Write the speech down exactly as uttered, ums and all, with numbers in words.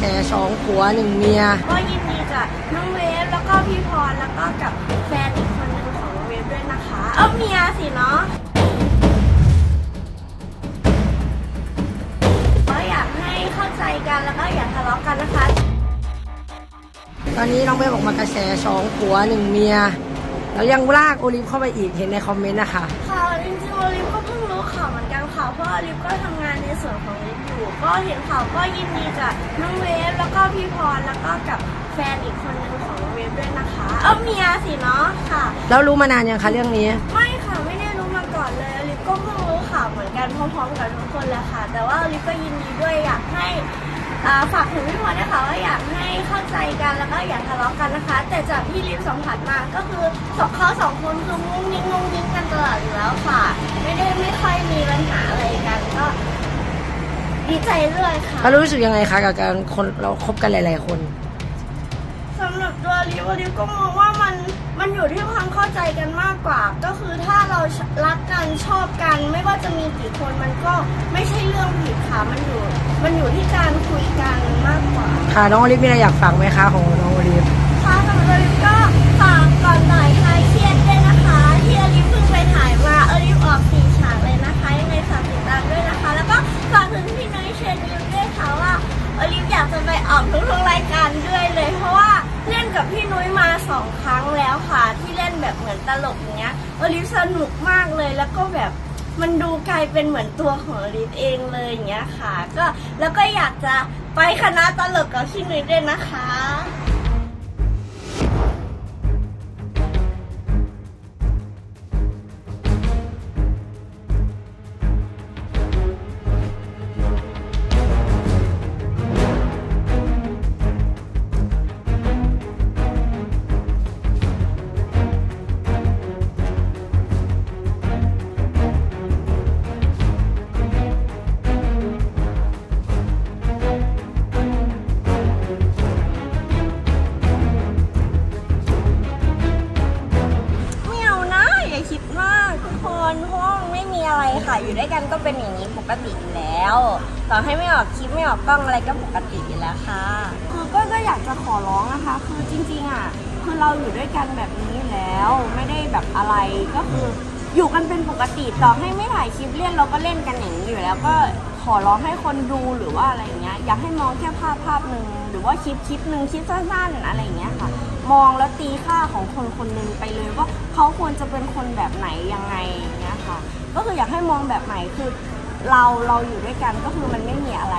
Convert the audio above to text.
สองผัวหนึ่งเมียก็ยินดีกับน้องเวฟแล้วก็พี่พรแล้วก็กับแฟนอีกคนนึงของเวฟด้วยนะคะเอ้าเมียสิเนาะก็อยากให้เข้าใจกันแล้วก็อย่าทะเลาะกันนะคะตอนนี้น้องเวฟออกมากระแสสองผัวหนึ่งเมียแล้วยังลากโอลิฟเข้าไปอีกเห็นในคอมเมนต์นะคะค่ะจริงๆโอลิฟก็เพิ่งรู้ข่าวเหมือนกันค่ะเพราะโอลิฟก็ทำงานในส่วนของลิฟอยู่ก็เห็นข่าวก็ยินดีกับน้องเวฟแล้วก็พี่พรแล้วก็กับแฟนอีกคนนึงของเวฟด้วยนะคะเอ้าเมียสิเนาะค่ะแล้วรู้มานานยังคะเรื่องนี้ไม่ค่ะไม่ได้รู้มาก่อนเลยลิฟก็เพิ่งรู้ข่าวเหมือนกันพร้อมๆกับทุกคนเลยค่ะแต่ว่าลิฟก็ยินดีด้วยอยากให้ฝากถึงพี่พรนะคะว่าอยากให้เข้าใจกันแล้วก็อย่าทะเลาะกันนะคะแต่จากที่ลิฟสัมผัสมาก็คือสองเขาสองคนคือมุ้งมิ้งมุ้งมิ้งกันตลอดอยู่แล้วค่ะไม่ได้ไม่ค่อยมีปัญหาอะไรกันก็ดีใจด้วยค่ะแล้วรู้สึกยังไงคะกับการคนเราคบกันหลายๆคนสำหรับตัวลิฟลิฟก็มองว่ามันมันอยู่ที่ความเข้าใจกันมากกว่าก็คือถ้าเรารักกันชอบกันไม่ว่าจะมีกี่คนมันก็ไม่ใช่เรื่องผิดค่ะมันอยู่มันอยู่ที่การคุยกันมากกว่าค่ะน้องโอลิฟมีอะไรอยากฟังไหมคะของน้องโอลิฟค่ะสำหรับโอลิฟก็ฝากก่อนหน่อยคลายเครียดด้วยนะคะที่โอลิฟเพิ่งไปถ่ายมาโอลิฟออกสี่ฉากเลยนะคะยังไงฝากติดตามด้วยนะคะแล้วก็ฝากถึงพี่น้อยเชนยูด้วยค่ะว่าโอลิฟอยากจะไปออกทุกๆรายการด้วยเลยเพราะว่าเล่นกับพี่นุ้ยมาสองครั้งแล้วค่ะที่เล่นแบบเหมือนตลกอย่างเงี้ยโอลิฟสนุกมากเลยแล้วก็แบบมันดูกลายเป็นเหมือนตัวของโอลิฟเองเลยอย่างเงี้ยค่ะก็แล้วก็อยากจะไปคณะตลกกับพี่นุ้ยด้วยนะคะค่ะอยู่ด้วยกันก็เป็นอย่างนี้ปกติอยู่แล้วต่อให้ไม่ออกคลิปไม่ออกกล้องอะไรก็ปกติอยู่แล้วค่ะคือก็ก็อยากจะขอร้องนะคะคือจริงๆอ่ะคือเราอยู่ด้วยกันแบบนี้แล้วไม่ได้แบบอะไรก็คืออยู่กันเป็นปกติต่อให้ไม่ถ่ายคลิปเล่นเราก็เล่นกันอย่างนี้อยู่แล้วก็ขอร้องให้คนดูหรือว่าอะไรอย่างเงี้ยอยากให้มองแค่ภาพภาพหนึ่งหรือว่าคลิปคลิปหนึ่งคลิปสั้นๆอะไรอย่างเงี้ยค่ะมองแล้วตีค่าของคนคนหนึ่งไปเลยว่าเขาควรจะเป็นคนแบบไหนยังไงอย่างเงี้ยค่ะก็คืออยากให้มองแบบไหนคือเราเราอยู่ด้วยกันก็คือมันไม่มีอะไร